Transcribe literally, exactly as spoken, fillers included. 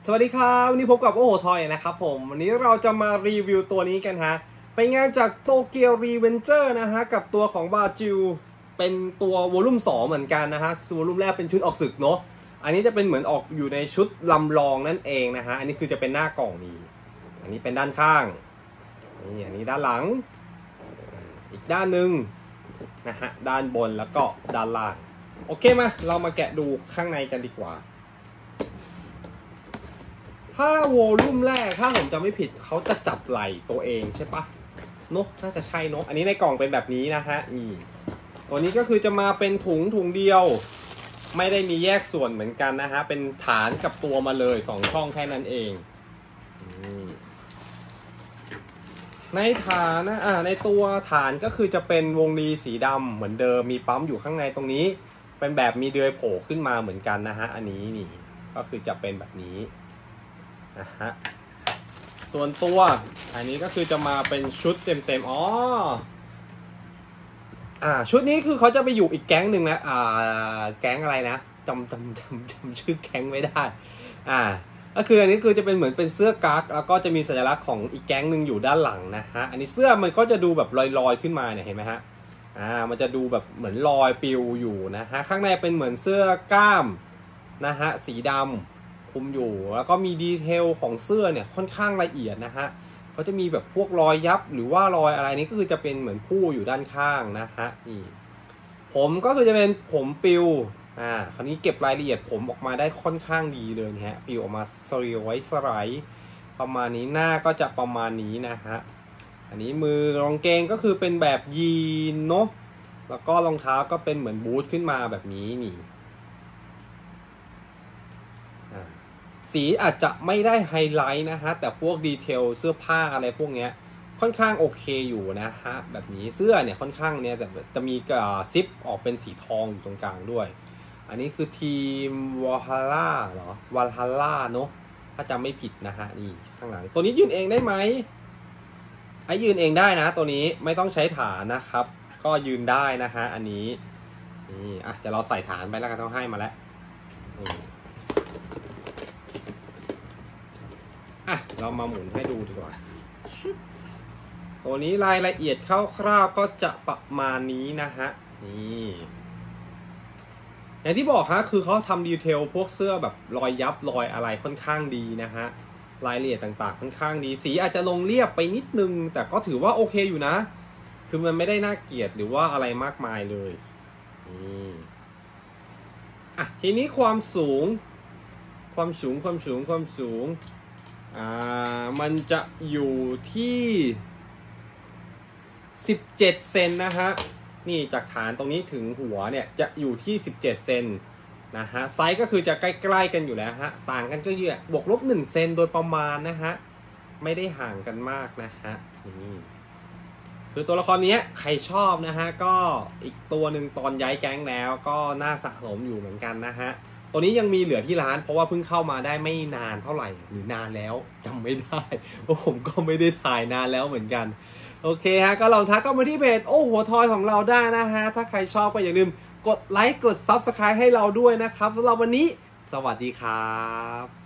สวัสดีครับวันนี้พบกับโอโหทอยนะครับผมวันนี้เราจะมารีวิวตัวนี้กันฮะไปงานจากโตเกียวรีเวนเจอร์นะฮะกับตัวของบาจิวเป็นตัววอลลุ่มสองเหมือนกันนะฮะวอลลุ่มแรกเป็นชุดออกศึกเนาะอันนี้จะเป็นเหมือนออกอยู่ในชุดลำลองนั่นเองนะฮะอันนี้คือจะเป็นหน้ากล่องนี้อันนี้เป็นด้านข้างนี่อันนี้ด้านหลังอีกด้านหนึ่งนะฮะด้านบนแล้วก็ด้านล่างโอเคมาเรามาแกะดูข้างในกันดีกว่าถ้าวอลลุ่มแรกถ้าผมจำไม่ผิดเขาจะจับไหล่ตัวเองใช่ปะเนอะน่าจะใช่เนอะอันนี้ในกล่องเป็นแบบนี้นะฮะนี่ตัวนี้ก็คือจะมาเป็นถุงถุงเดียวไม่ได้มีแยกส่วนเหมือนกันนะฮะเป็นฐานกับตัวมาเลยสองช่องแค่นั้นเองในฐานนะอ่าในตัวฐานก็คือจะเป็นวงรีสีดำเหมือนเดิมมีปั๊มอยู่ข้างในตรงนี้เป็นแบบมีเดือยโผล่ขึ้นมาเหมือนกันนะฮะอันนี้นี่ก็คือจะเป็นแบบนี้นะฮะส่วนตัวอันนี้ก็คือจะมาเป็นชุดเต็มๆอ๋ออ่าชุดนี้คือเขาจะไปอยู่อีกแก๊งหนึ่งนะอ่าแก๊งอะไรนะจำจำจำจำชื่อแก๊งไม่ได้อ่าก็คืออันนี้คือจะเป็นเหมือนเป็นเสื้อกั๊กแล้วก็จะมีสัญลักษณ์ของอีกแก๊งหนึ่งอยู่ด้านหลังนะฮะอันนี้เสื้อมันก็จะดูแบบลอยๆขึ้นมาเนี่ยเห็นไหมฮะอ่ามันจะดูแบบเหมือนลอยปิวอยู่นะฮะข้างในเป็นเหมือนเสื้อกล้ามนะฮะสีดำคุมอยู่แล้วก็มีดีเทลของเสื้อเนี่ยค่อนข้างละเอียดนะฮะเขาจะมีแบบพวกรอยยับหรือว่ารอยอะไรนี้ก็คือจะเป็นเหมือนผู้อยู่ด้านข้างนะฮะนี่ผมก็คือจะเป็นผมปิวอ่าคราวนี้เก็บรายละเอียดผมออกมาได้ค่อนข้างดีเลยนะฮะปิวออกมาสไลด์ไว้สไลด์ประมาณนี้หน้าก็จะประมาณนี้นะฮะอันนี้มือรองเกงก็คือเป็นแบบยีนเนาะแล้วก็รองเท้าก็เป็นเหมือนบูทขึ้นมาแบบนี้นี่สีอาจจะไม่ได้ไฮไลท์นะฮะแต่พวกดีเทลเสื้อผ้าอะไรพวกเนี้ยค่อนข้างโอเคอยู่นะฮะแบบนี้เสื้อเนี่ยค่อนข้างเนี่ยแต่จะมีกระซิปออกเป็นสีทองอยู่ตรงกลางด้วยอันนี้คือทีมวอลฮาร่าเหรอวอลฮาร่าเนาะถ้าจำไม่ผิดนะฮะนี่ข้างหลังตัวนี้ยืนเองได้ไหมไอ้ยืนเองได้นะตัวนี้ไม่ต้องใช้ฐานนะครับก็ยืนได้นะฮะอันนี้นี่อ่ะจะเราใส่ฐานไปแล้วกันต้องให้มาแล้วอ่ะเรามาหมุนให้ดูดีกว่าตัวนี้รายละเอียดคร่าวๆก็จะประมาณนี้นะฮะนี่อย่างที่บอกฮะคือเขาทำดีเทลพวกเสื้อแบบรอยยับรอยอะไรค่อนข้างดีนะฮะรายละเอียดต่างๆค่อนข้างดีสีอาจจะลงเรียบไปนิดนึงแต่ก็ถือว่าโอเคอยู่นะคือมันไม่ได้น่าเกลียดหรือว่าอะไรมากมายเลยนี่อ่ะทีนี้ความสูงความสูงความสูงความสูงอ่ามันจะอยู่ที่สิบเจ็ดเซนนะฮะนี่จากฐานตรงนี้ถึงหัวเนี่ยจะอยู่ที่สิบเจ็ดเซนนะฮะไซส์ก็คือจะใกล้ๆกันอยู่แล้วฮะต่างกันก็เยอะบวกลบหนึ่งเซนโดยประมาณนะฮะไม่ได้ห่างกันมากนะฮะนี่คือตัวละครนี้ใครชอบนะฮะก็อีกตัวหนึ่งตอนย้ายแก๊งแล้วก็น่าสะสมอยู่เหมือนกันนะฮะตัวนี้ยังมีเหลือที่ร้านเพราะว่าเพิ่งเข้ามาได้ไม่นานเท่าไหร่หรือนานแล้วจำไม่ได้เพราะผมก็ไม่ได้ถ่ายนานแล้วเหมือนกันโอเคฮะก็ลองทักเข้ามาที่เพจโอ้โหทอยของเราได้นะฮะถ้าใครชอบก็อย่าลืมกดไลค์กด ซับสไครบ์ ให้เราด้วยนะครับสำหรับวันนี้สวัสดีครับ